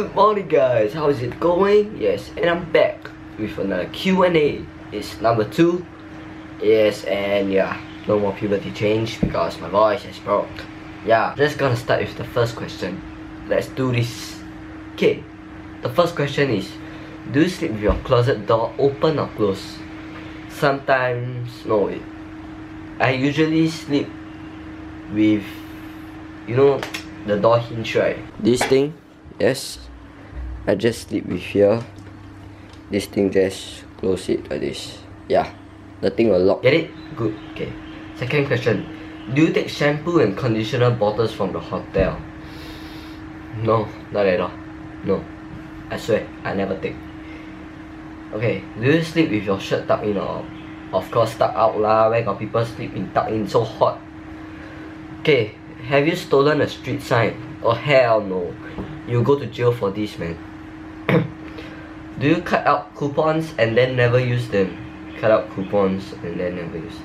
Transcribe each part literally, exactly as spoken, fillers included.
Good morning guys, how is it going? Yes, and I'm back with another Q and A. It's number two. Yes, and yeah, no more puberty change because my voice is broke. Yeah, just gonna start with the first question. Let's do this. Okay, the first question is, do you sleep with your closet door open or closed? Sometimes, no, it, I usually sleep with, you know, the door hinge, right? This thing, yes, I just sleep with here. This thing, just close it like this. Yeah, the thing will lock. Get it? Good. Okay. Second question, do you take shampoo and conditioner bottles from the hotel? No, not at all. No, I swear, I never take. Okay, do you sleep with your shirt tucked in or? Of course, tucked out lah. Where got people sleep in tucked in? So hot. Okay, have you stolen a street sign? Oh hell no. You go to jail for this, man. Do you cut out coupons and then never use them? Cut out coupons and then never use.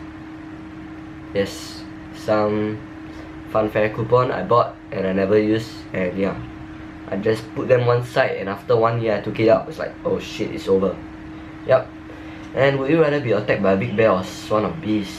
Yes, some fun fair coupon I bought and I never use, and yeah, I just put them one side, and after one year I took it out. It's like, oh shit, it's over. Yep. And would you rather be attacked by a big bear or swarm of bees?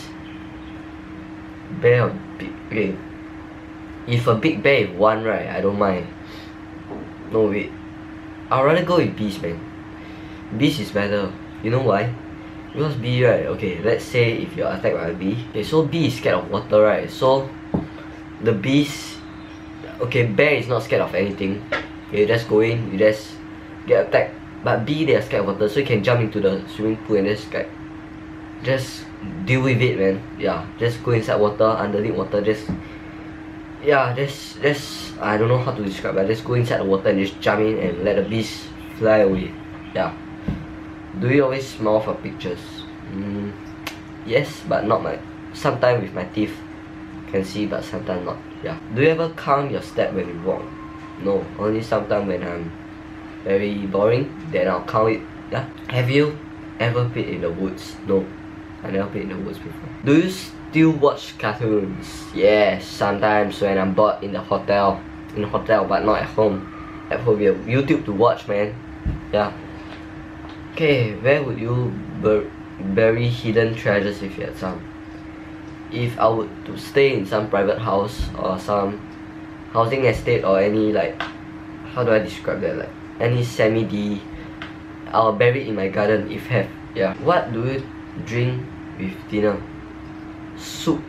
Bear or big? Okay. If a big bear is one, right, I don't mind. No wait, I'd rather go with bees, man. Bees is better. You know why? Because bee, right, okay, let's say if you're attacked by a bee. Okay, so bee is scared of water, right? So the bees, okay, bear is not scared of anything. You just go in, you just get attacked. But bee, they are scared of water, so you can jump into the swimming pool and just like, just deal with it, man. Yeah, just go inside water, underneath water, just yeah, just just I don't know how to describe, but just go inside the water and just jump in and let the bees fly away. Yeah. Do you always smile for pictures? Mm, yes, but not my. Sometimes with my teeth can see, but sometimes not. Yeah. Do you ever count your step when you walk? No, only sometimes when I'm very boring, then I'll count it. Yeah. Have you ever played in the woods? No, I never played in the woods before. Do you still watch cartoons? Yes, sometimes when I'm bored in the hotel. In the hotel, but not at home. At home, you have YouTube to watch, man. Yeah. Okay, where would you bur bury hidden treasures if you had some? If I would to stay in some private house or some housing estate or any, like, how do I describe that, like any semi-D, I'll bury it in my garden if have. Yeah. What do you drink with dinner? Soup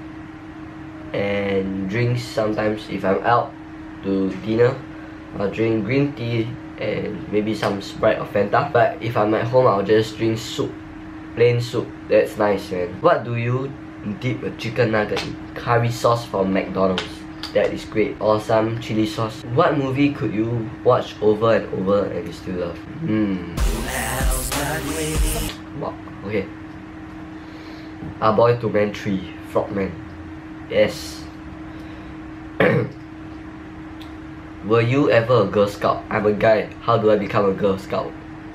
and drinks. Sometimes if I'm out to dinner, I'll drink green tea and maybe some Sprite or Fanta. But if I'm at home, I'll just drink soup, plain soup. That's nice, man. What do you dip a chicken nugget in? Curry sauce from McDonald's. That is great. Or some chili sauce. What movie could you watch over and over and you still love? Hmm. Wow. Okay. A Boy to Man three. Frogman. Yes. Were you ever a Girl Scout? I'm a guy. How do I become a Girl Scout?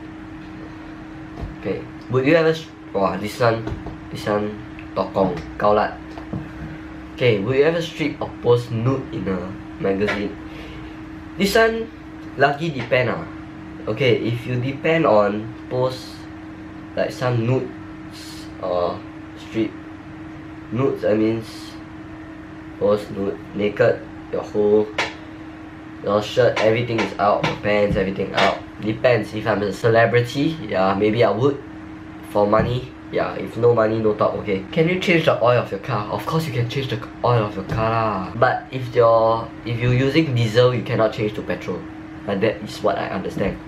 Okay. Would you ever... Wow, this one... This one... Tokong. Kaulat. Okay, would you ever strip or post nude in a magazine? This one... Lucky depend ah. Okay, if you depend on post... like some nudes or strip nudes, I means post nude, naked, your whole your shirt, everything is out, your pants, everything out. Depends. If I'm a celebrity, yeah, maybe I would. For money, yeah. If no money, no talk. Okay. Can you change the oil of your car? Of course you can change the oil of your car lah. But if you're if you're using diesel, you cannot change to petrol. But that is what I understand.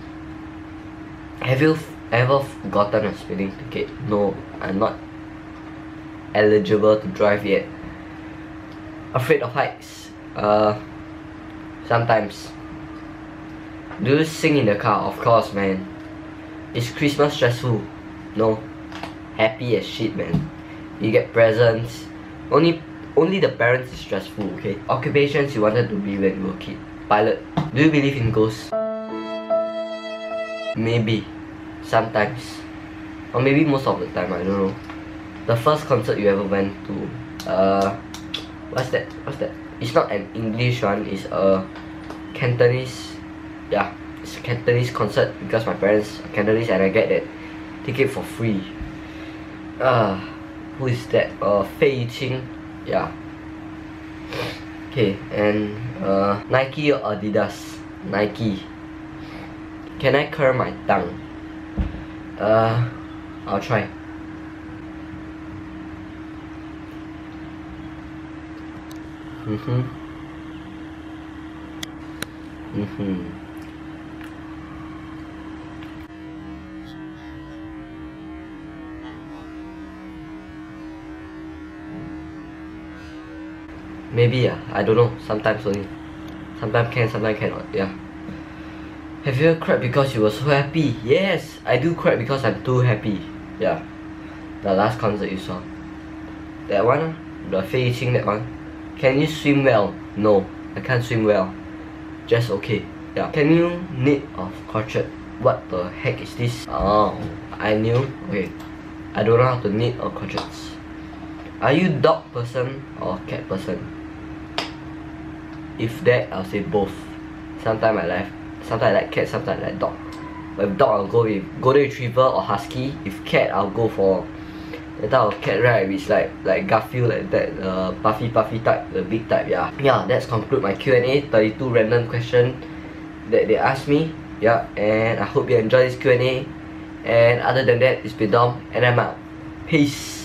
Have you ever gotten a speeding ticket? No, I'm not eligible to drive yet. Afraid of heights? Uh, sometimes. Do you sing in the car? Of course, man. Is Christmas stressful? No. Happy as shit, man. You get presents. Only, only the parents is stressful. Okay. Occupations you wanted to be when you were a kid? Pilot. Do you believe in ghosts? Maybe. Sometimes. Or maybe most of the time, I don't know. The first concert you ever went to, uh, what's that? What's that? It's not an English one, it's a Cantonese Yeah, it's a Cantonese concert because my parents are Cantonese and I get that ticket for free. Uh, who is that? Uh, Fei Qing. Yeah. Okay, and uh, Nike or Adidas? Nike. Can I curl my tongue? Uh, I'll try. Mm-hmm. Mm-hmm. Maybe, yeah, I don't know, sometimes only. Sometimes can, sometimes cannot, yeah. Have you ever cried because you were so happy? Yes, I do cry because I'm too happy. Yeah. The last concert you saw. That one, the Fei Qing, that one. Can you swim well? No, I can't swim well. Just okay. Yeah. Can you knit or crochet? What the heck is this? Oh, I knew. Okay. I don't know how to knit or crochet. Are you dog person or cat person? If that, I'll say both. Sometimes I like, sometimes I like cat, sometimes I like dog. But if dog, I'll go with golden retriever or husky. If cat, I'll go for the type of cat, right, which like like Garfield, like that, uh, puffy puffy type, the big type. Yeah, yeah. That's conclude my Q and A. thirty-two random question that they asked me. Yeah, and I hope you enjoy this Q and A. And other than that, it's been Dom, and I'm out. Peace.